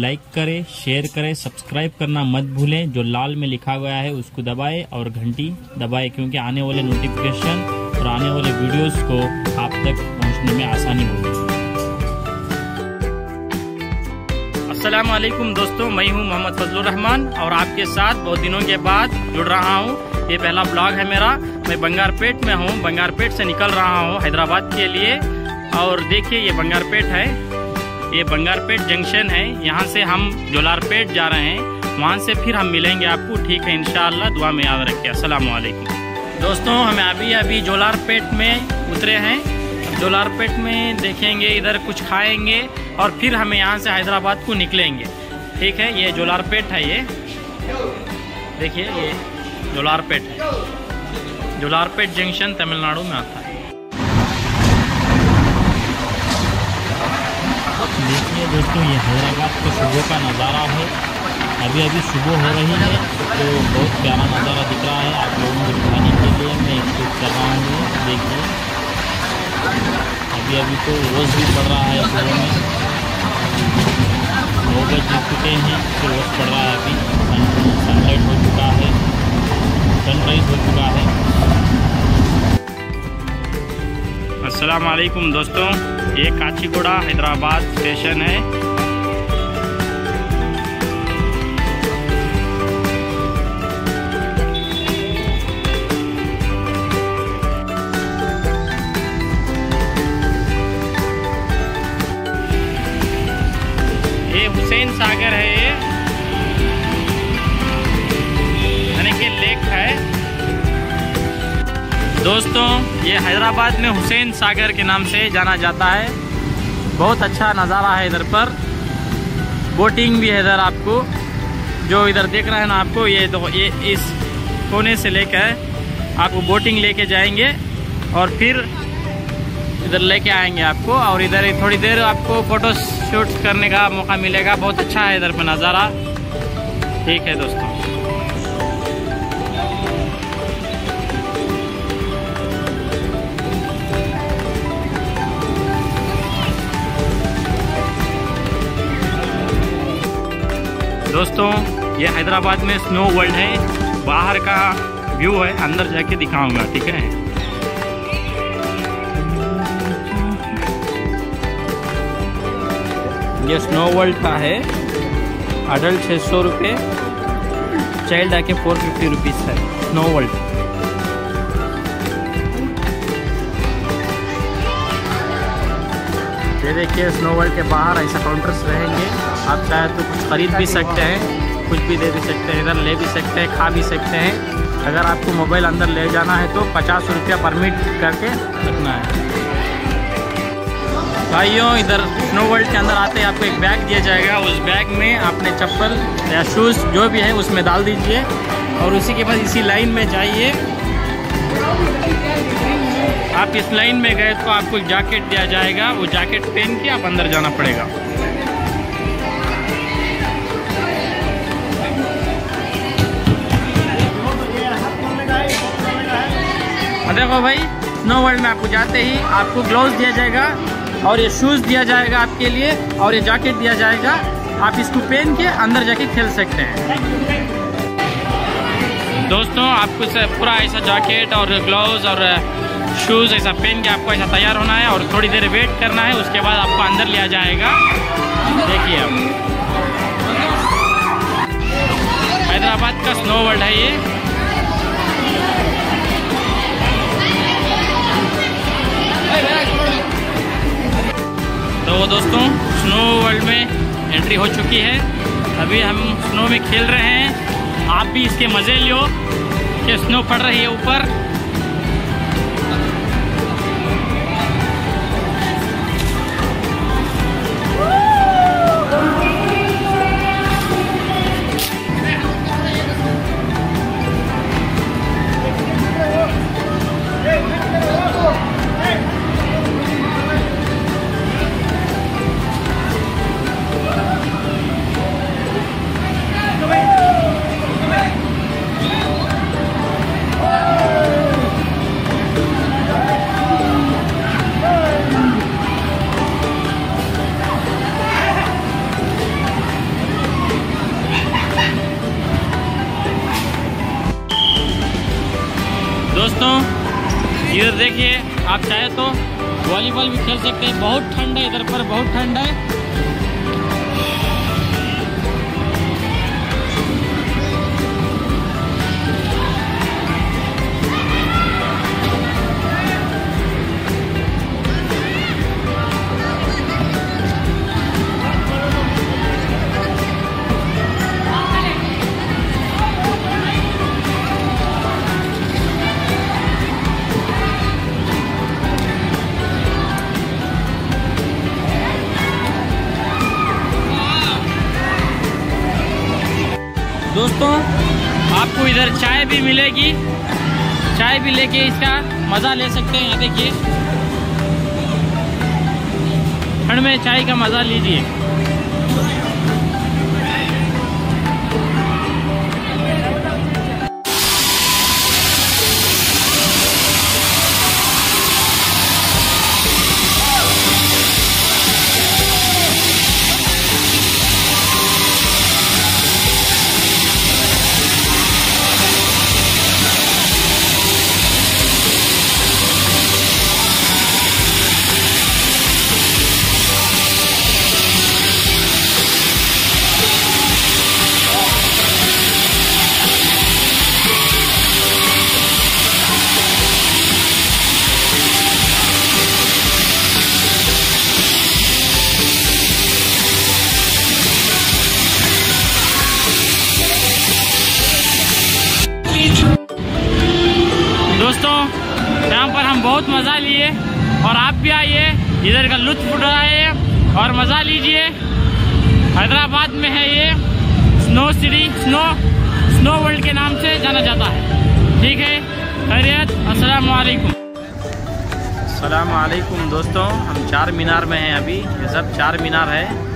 Like करें, share करें, subscribe करना मत भूलें। जो लाल में लिखा गया है उसको दबाएं और घंटी दबाएं, क्योंकि आने वाले नोटिफिकेशन और आने वाले वीडियोस को आप तक पहुंचने में आसानी होगी। अस्सलाम वालेकुम दोस्तों, मैं हूं मोहम्मद फजलुर रहमान और आपके साथ बहुत दिनों के बाद जुड़ रहा हूं। ये पहला ब्लॉग है मेरा। मैं बंगारपेट में हूं, बंगारपेट से निकल रहा हूं हैदराबाद के लिए। और देखिए ये बंगारपेट है, ये बंगारपेट जंक्शन है। यहाँ से हम जोलारपेट जा रहे हैं, वहाँ से फिर हम मिलेंगे आपको, ठीक है इंशाअल्लाह। दुआ में याद रखिए। अस्सलाम वालेकुम दोस्तों, हम अभी जोलारपेट में उतरे हैं। जोलारपेट में देखेंगे, इधर कुछ खाएंगे और फिर हमें यहाँ से हैदराबाद को निकलेंगे, ठीक है। ये जोलारपेट है, ये देखिए ये जोलारपेट है। जोलारपेट जंक्शन तमिलनाडु में आता है। देखिए दोस्तों, ये हैदराबाद के सुबह का नज़ारा है। अभी सुबह हो रही है तो बहुत प्यारा नज़ारा दिख रहा है। आप लोगों को दिखाने के लिए मैं शूट कर रहा हूँ। देखिए अभी तो रोज़ भी पड़ रहा है शहरों में। 9 बज चुके हैं, फिर रोज़ पड़ रहा है। अभी सनलाइट हो चुका है, सनराइज हो चुका है। अस्सलाम वालेकुम दोस्तों, ये काचीगुड़ा हैदराबाद स्टेशन है। ये हुसैन सागर है, ये यानी कि लेक है दोस्तों। ये हैदराबाद में हुसैन सागर के नाम से जाना जाता है। बहुत अच्छा नज़ारा है इधर पर। बोटिंग भी है इधर आपको, जो इधर देख रहे हैं ना आपको, ये तो ये इस कोने से लेकर आपको बोटिंग लेके जाएंगे और फिर इधर लेके आएंगे आपको। और इधर थोड़ी देर आपको फोटो शूट करने का मौका मिलेगा। बहुत अच्छा है इधर पर नज़ारा, ठीक है दोस्तों। दोस्तों ये हैदराबाद में स्नो वर्ल्ड है। बाहर का व्यू है, अंदर जाके दिखाऊंगा, ठीक है। ये स्नो वर्ल्ड का है। अडल्ट 600 रुपये, चाइल्ड आके 450 रुपीज़ है स्नो वर्ल्ड। ये देखिए स्नो वर्ल्ड के बाहर ऐसा काउंटर्स रहेंगे। आप चाहे तो कुछ खरीद भी सकते हैं, कुछ भी दे भी सकते हैं, इधर ले भी सकते हैं, खा भी सकते हैं। अगर आपको मोबाइल अंदर ले जाना है तो 50 रुपया परमिट करके रखना है। भाइयों इधर स्नो वर्ल्ड के अंदर आते ही आपको एक बैग दिया जाएगा। उस बैग में आपने चप्पल या शूज़ जो भी है उसमें डाल दीजिए और उसी के बाद इसी लाइन में जाइए। आप इस लाइन में गए तो आपको एक जैकेट दिया जाएगा, वो जैकेट पहन के आप अंदर जाना पड़ेगा। देखो भाई, स्नो वर्ल्ड में आपको जाते ही आपको ग्लव्स दिया जाएगा और ये शूज़ दिया जाएगा आपके लिए और ये जैकेट दिया जाएगा। आप इसको पहन के अंदर जाके खेल सकते हैं। दोस्तों आपको पूरा ऐसा जैकेट और ग्लव्स और शूज़ ऐसा पहन के आपको ऐसा तैयार होना है और थोड़ी देर वेट करना है। उसके बाद आपको अंदर लिया जाएगा। देखिए अब हैदराबाद का स्नो वर्ल्ड है ये। तो दोस्तों स्नो वर्ल्ड में एंट्री हो चुकी है। अभी हम स्नो में खेल रहे हैं। आप भी इसके मज़े लो कि स्नो पड़ रही है ऊपर। दोस्तों इधर देखिए, आप चाहे तो वॉलीबॉल भी खेल सकते हैं। बहुत ठंड है इधर पर, बहुत ठंड है। दोस्तों आपको इधर चाय भी मिलेगी, चाय भी लेके इसका मज़ा ले सकते हैं। यहाँ देखिए, ठंड में चाय का मज़ा लीजिए। दोस्तों यहाँ पर हम बहुत मज़ा लिए और आप भी आइए, इधर का लुत्फ उठाइए और मज़ा लीजिए। हैदराबाद में है ये स्नो सिटी, स्नो वर्ल्ड के नाम से जाना जाता है। ठीक है, खैरियत, अस्सलाम वालेकुम। अस्सलाम वालेकुम दोस्तों, हम चार मीनार में हैं अभी। ये सब चार मीनार है।